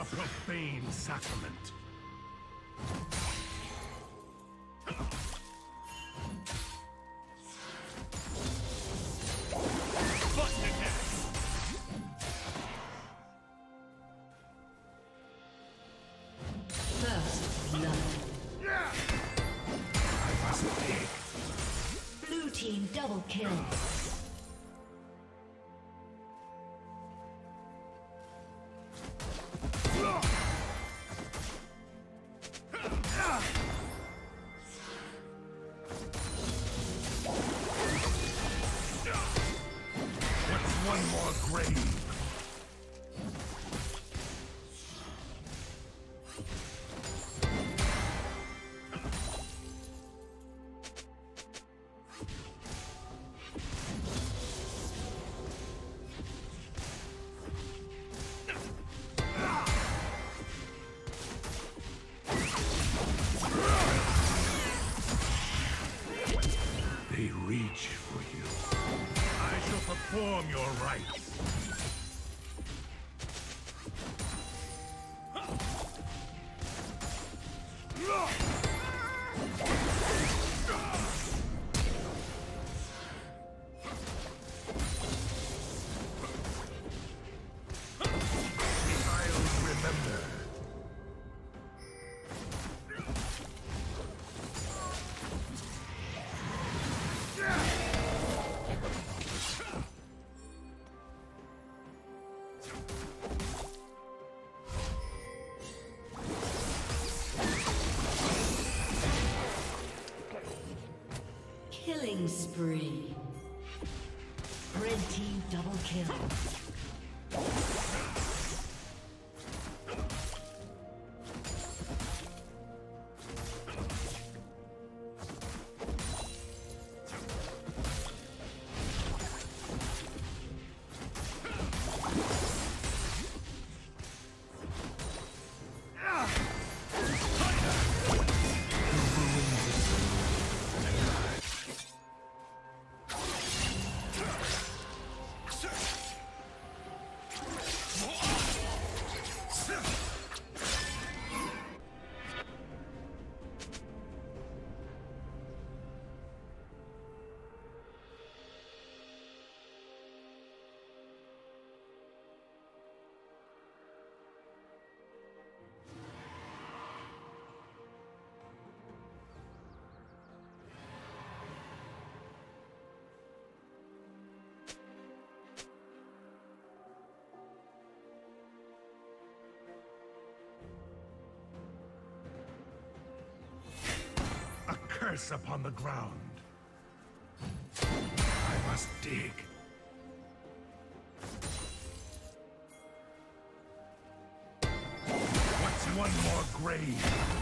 A profane sacrament. First blood. I must dig. Blue team double kill. One more grave. They reach for you. I shall perform your rites. I'll remember. Killing spree. Red team double kill. Curse upon the ground. I must dig. What's one more grave?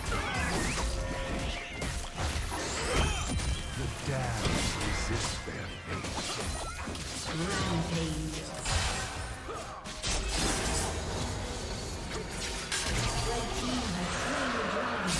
The damned resist their fate. Rampage. Red team has slain the dragon.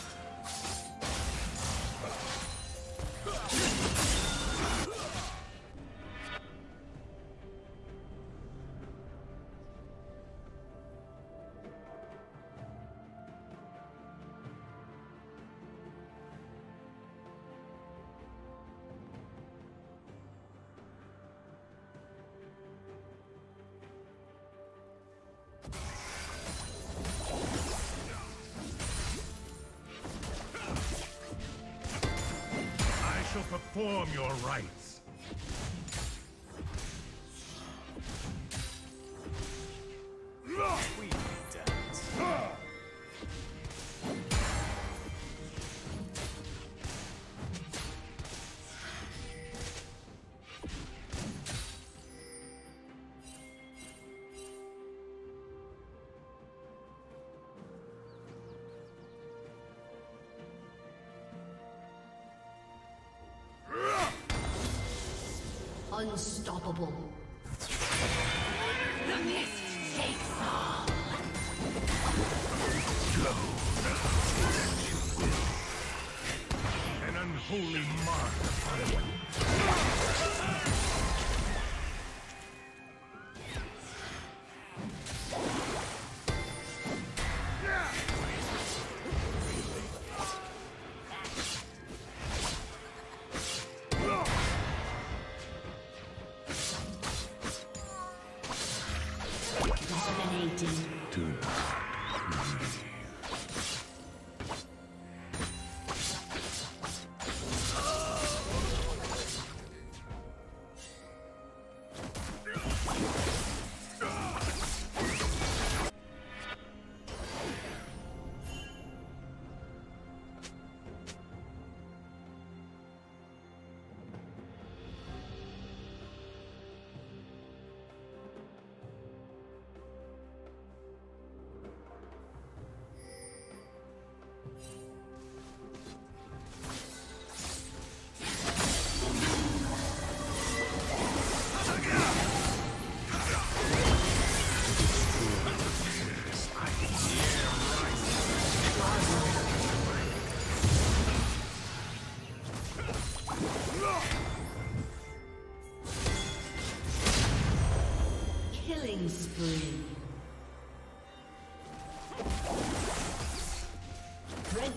Perform your rites. We dance. Unstoppable. The mist takes all. Go. An unholy mark upon you.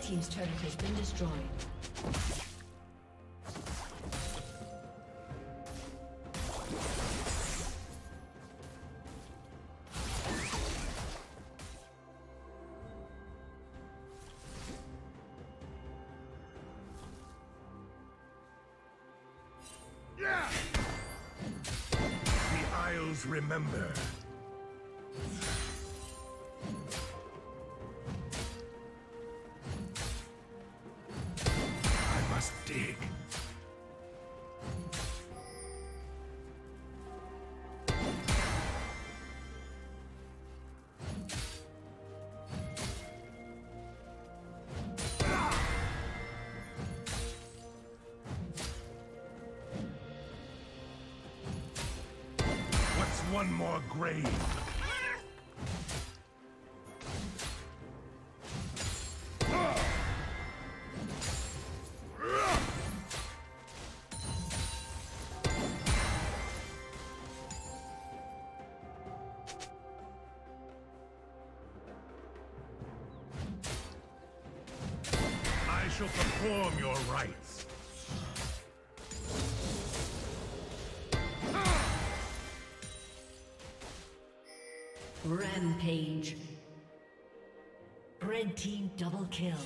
team's turret has been destroyed. Remember. I must dig. One more grave. I shall perform your rites. Rampage. Red team double kill.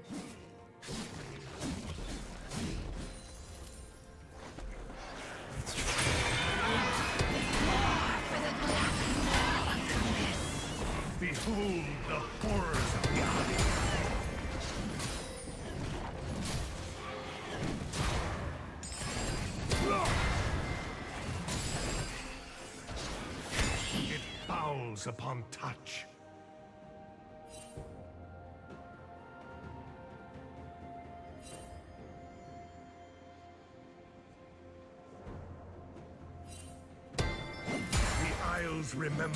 Behold the horrors of the eye. It fouls upon touch. The Isles remember.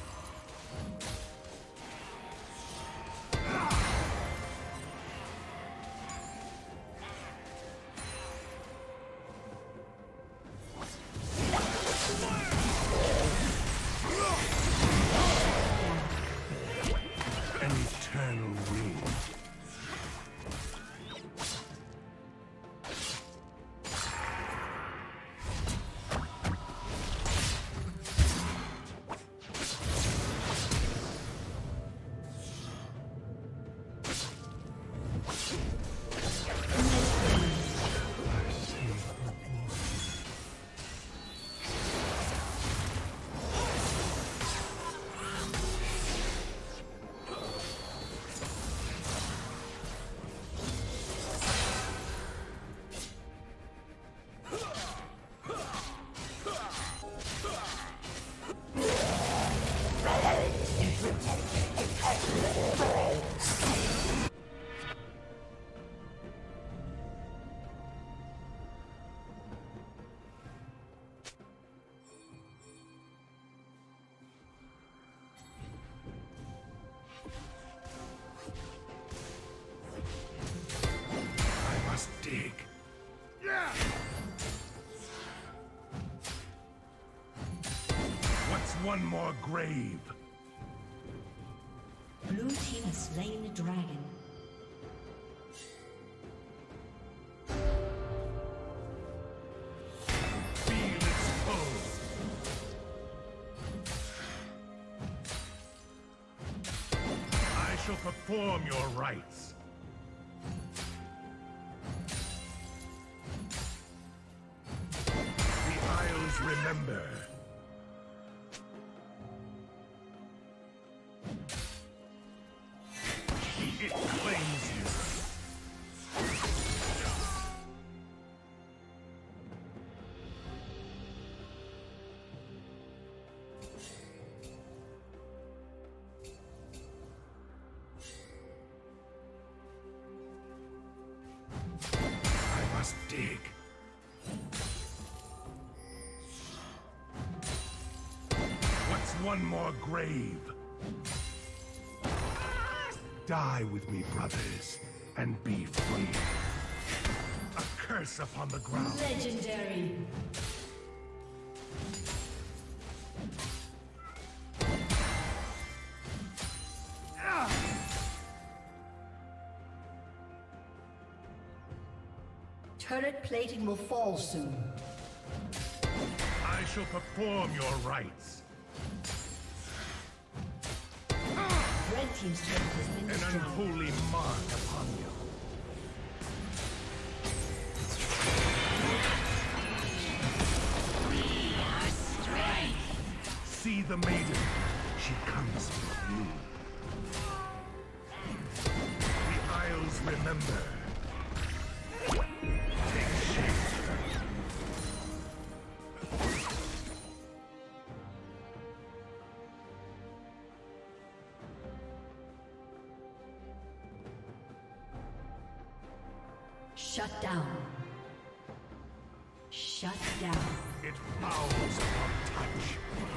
Dig. Yeah. What's one more grave? Blue team has slain the dragon. Feel its pose. I shall perform your rites. Remember. It claims you. I must dig. One more grave. Die with me, brothers, and be free. A curse upon the ground. Legendary. Turret plating will fall soon. I shall perform your rites. Red team's turret has been An destroyed. unholy mark upon you. See the maiden. She comes for you. The Isles remember. Take shape. Shut down. Shut down. It fouls upon touch.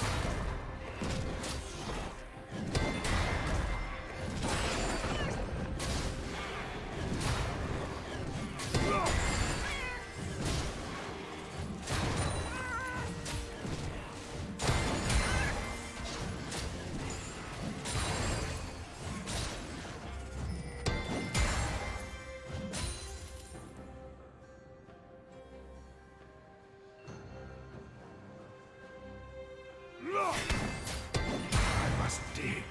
I must dig.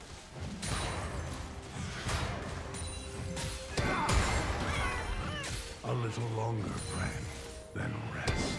A little longer, friend, then rest.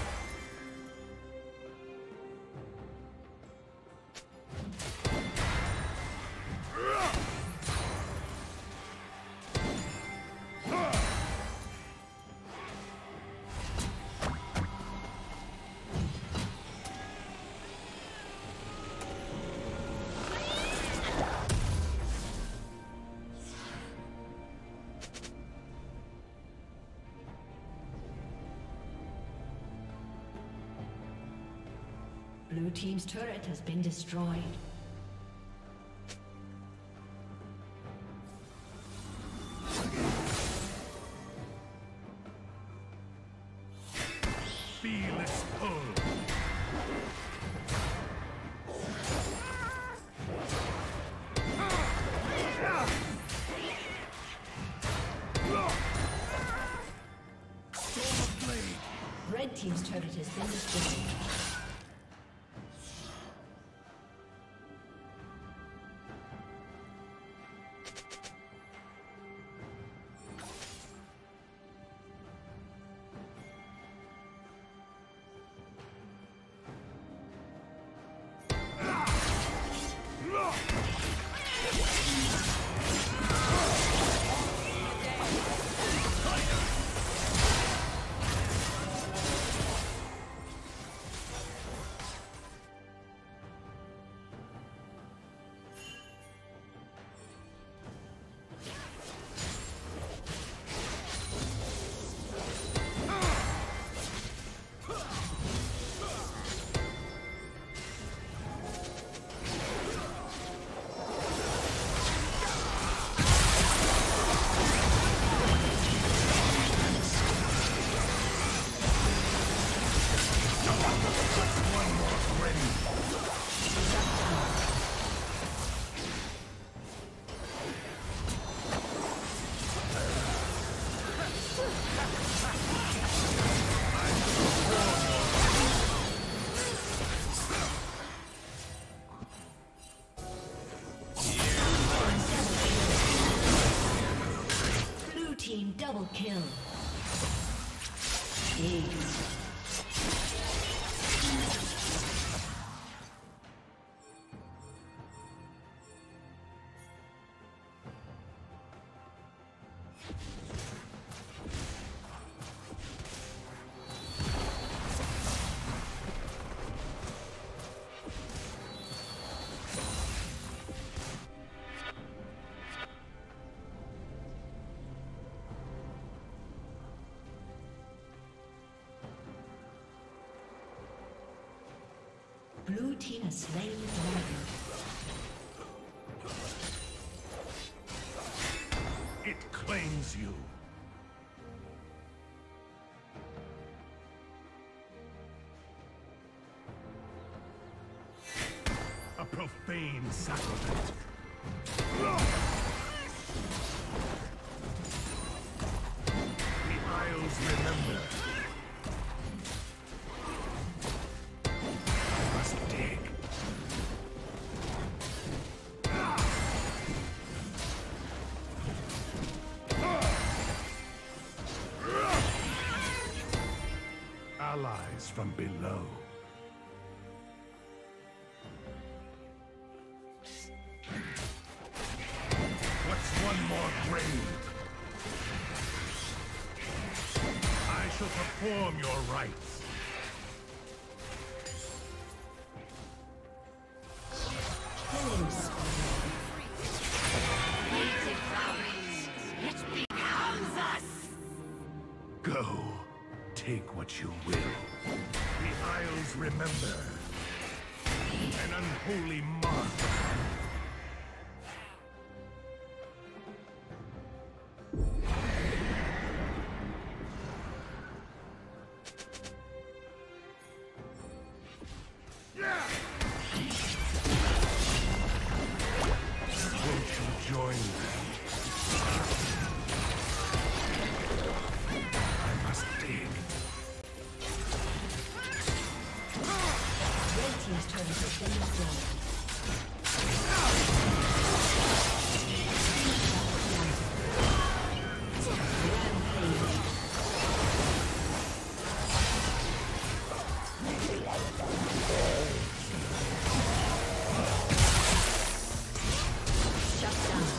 Blue team's turret has been destroyed. Feel its pull. Red team's turret has been destroyed. Double kill. Ace. Blue team has slain the dragon. It claims you. A profane sacrament. The Isles comes from below. What's one more grave? I shall perform your rites. Killing spree. It becomes us! Go, take what you will. The Isles remember. An unholy mark. Won't you join them? I must dig. Red team's turret has been destroyed. Rampage. Shut down.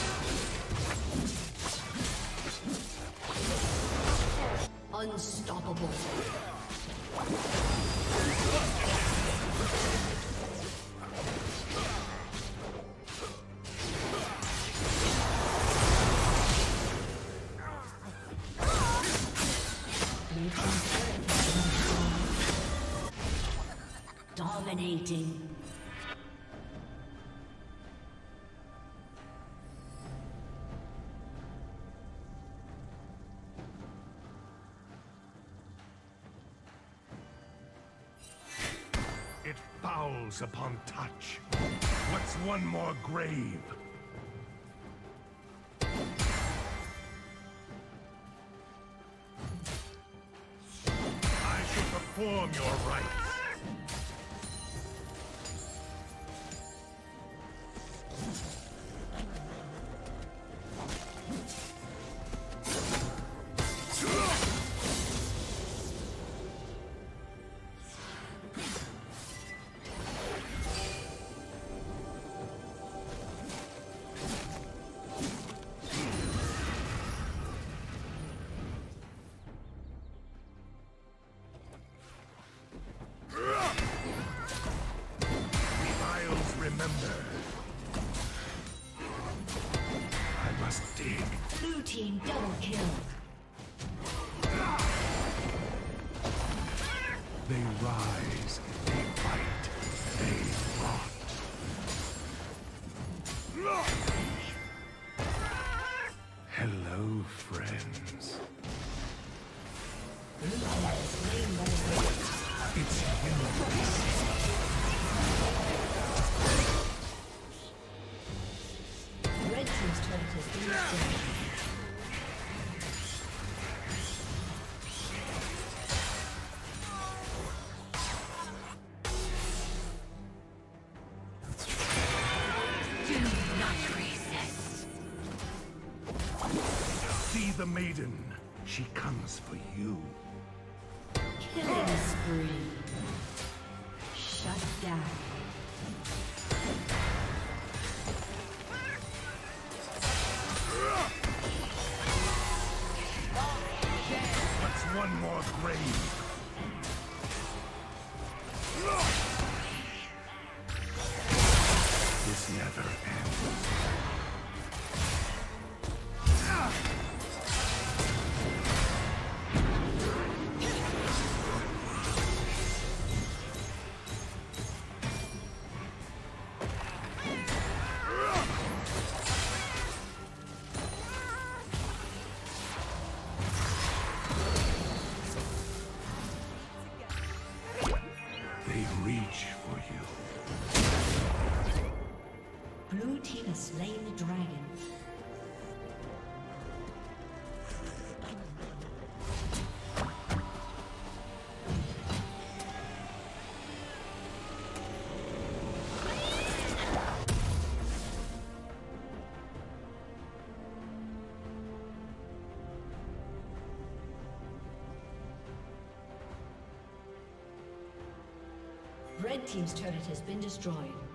Unstoppable. Dominating. It fouls upon touch. What's one more grave? I shall perform your rites. Remember, I must dig. Blue team double kill. They rise, they fight, they rot. Hello, friends. Blue team is slain by the red. It's you. Red team's turret has been destroyed. Do not resist. See the maiden. She comes for you. Killing spree. Shut down. What's one more grave? This never ends. They reach for you. Blue team has slain the dragon. Red team's turret has been destroyed.